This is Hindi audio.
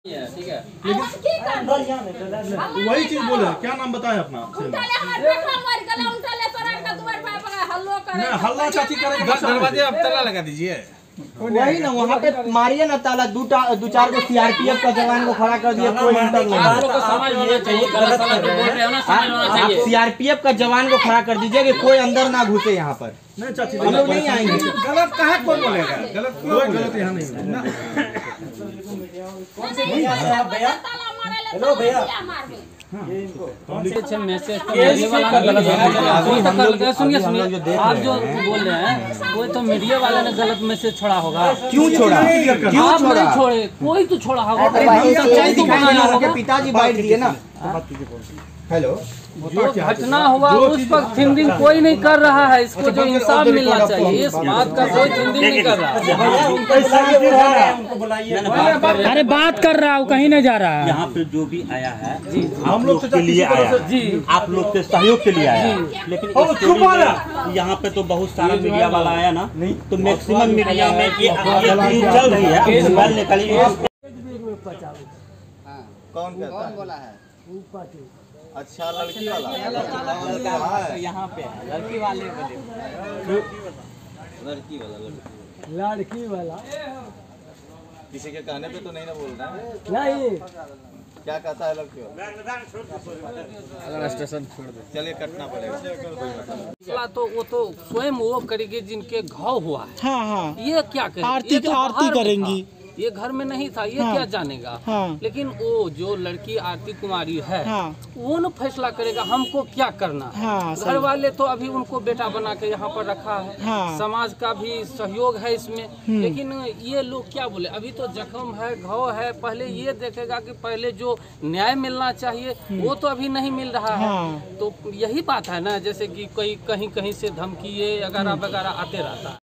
ठीक है, वही चीज बोले। क्या नाम बताए अपना? हल्ला चाची करेगा, दरवाजे अब ताला लगा दीजिए। वही ना, वहाँ पे मारिए ना ताला। दो चार को सीआरपीएफ का जवान को खड़ा कर दिया, कोई इंटर नहीं। आप लोग को समझ होना चाहिए, गलत सलत बोल रहे हो ना, समझ होना चाहिए। सीआरपीएफ का जवान को खड़ा कर दीजिए कि कोई अंदर ना घुसे यहाँ पर। नहीं चाची, हम लोग नहीं आएंगे। गलत कहाँ कौन बोलेगा? गलत गलत यहाँ नहीं। हेलो भैया, मैसेज सुनिए सुनिए, आप जो बोल रहे हैं वो तो मीडिया वाले ने गलत मैसेज छोड़ा होगा। क्यों छोड़ा? आप नहीं छोड़े, कोई तो छोड़ा होगा। पिताजी बाइट दिए ना। हेलो, जो घटना हुआ उस पर थिंकिंग कोई नहीं कर रहा है। इसको जो इंसाफ मिलना चाहिए, इस बात का कोई थिंकिंग नहीं कर रहा है। अरे बात कर रहा हूँ, कहीं नहीं जा रहा है। यहाँ पे जो भी आया है जी, हम लोग के लिए आया है जी, आप लोग के सहयोग के लिए आया है। लेकिन यहाँ पे तो बहुत सारा मीडिया वाला आया ना, तो मैक्सिमम मीडिया में ये चल रही है। मोबाइल निकालिए। कौन बोला है? अच्छा, लड़की वाला यहाँ पे लड़की वाले लड़की वाला किसी के कहने पे तो नहीं ना बोल रहा है? नहीं, क्या कहता है लड़की वाला? स्टेशन छोड़ दो, चलिए, कटना पड़ेगा। तो वो तो स्वयं वो करेगी जिनके घाव हुआ है। हाँ हाँ, ये क्या करेगी? आरती ये तो आरती बाहर में करेंगी। था, ये घर में नहीं था, ये हाँ, क्या जानेगा। हाँ, लेकिन वो जो लड़की आरती कुमारी है, हाँ, वो न फैसला करेगा हमको क्या करना है। हाँ, घर वाले तो अभी उनको बेटा बना के यहाँ पर रखा है। हाँ, समाज का भी सहयोग है इसमें। लेकिन ये लोग क्या बोले, अभी तो जख्म है, घाव है। पहले ये देखेगा कि पहले जो न्याय मिलना चाहिए वो तो अभी नहीं मिल रहा है। हाँ। तो यही बात है ना, जैसे कि कोई कहीं कहीं से धमकी वगैरह वगैरह आते रहता है।